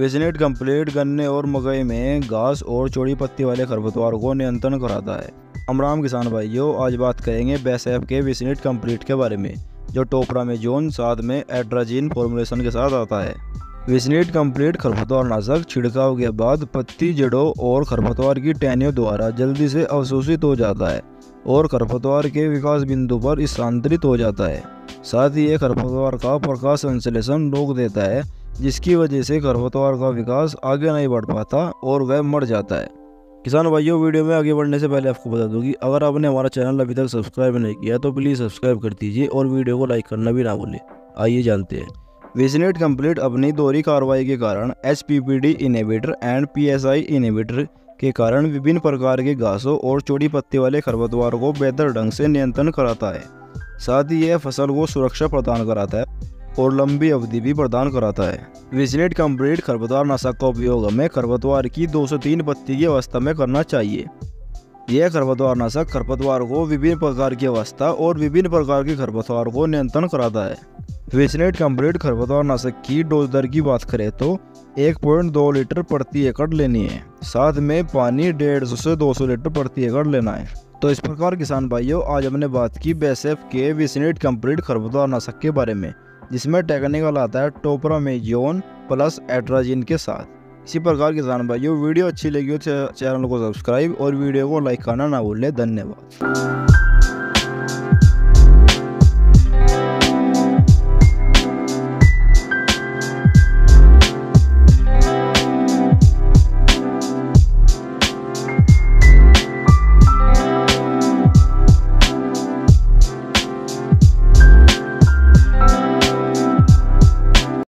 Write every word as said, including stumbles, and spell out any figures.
विजनेट complete गन्ने और मकई में घास और चौड़ी पत्ती वाले खरपतवार को नियंत्रण कराता है। हम राम किसान भाइयों, आज बात करेंगे बेसएफ के विजनेट कंप्लीट के बारे में, जो टोपरामेजोन साथ में एट्राजीन फॉर्मुलेशन के साथ आता है। विजनेट कंप्लीट खरपतवार नाशक छिड़काव के बाद पत्ती, जड़ों और खरपतवार की टहनियों द्वारा जल्दी से अवशोषित हो जाता है और खरपतवार के विकास बिंदु पर स्थानांतरित हो जाता है। साथ ही ये खरपतवार का प्रकाश संश्लेषण रोक देता है, जिसकी वजह से खरपतवार का विकास आगे नहीं बढ़ पाता और वह मर जाता है। किसान भाइयों, वीडियो में आगे बढ़ने से पहले आपको बता दूं कि अगर आपने हमारा चैनल अभी तक सब्सक्राइब नहीं किया तो प्लीज़ सब्सक्राइब कर दीजिए और वीडियो को लाइक करना भी ना भूलें। आइए जानते हैं। विजनेट कंप्लीट अपनी दोहरी कार्रवाई के कारण H P P D inhibitor and P S I inhibitor के कारण विभिन्न प्रकार के घासों और चौड़ी पत्ती वाले खरपतवार को बेहतर ढंग से नियंत्रण कराता है। साथ ही यह फसल को सुरक्षा प्रदान कराता है और लंबी अवधि भी प्रदान कराता है। विजनेट कंप्लीट खरपतवार नाशक का उपयोग हमें खरपतवार की दो से तीन पत्ती की अवस्था में करना चाहिए। यह खरपतवार नाशक खरपतवार को विभिन्न प्रकार की अवस्था और विभिन्न प्रकार के खरपतवार को नियंत्रण कराता है। विजनेट कंप्लीट खरपतवार नाशक की डोज दर की बात करें तो एक पॉइंट दो लीटर प्रति एकड़ लेनी है। साथ में पानी डेढ़ सौ से दो सौ लीटर प्रति एकड़ लेना है। तो इस प्रकार किसान भाइयों, आज हमने बात की बेसएफ के विजनेट कंप्लीट खरपतवार नाशक के बारे में, जिसमें टेक्निकल आता है टोपरामेजोन प्लस एट्राजीन के साथ। इसी प्रकार किसान भाइयों, वीडियो अच्छी लगी हो तो चैनल को सब्सक्राइब और वीडियो को लाइक करना ना भूलें। धन्यवाद।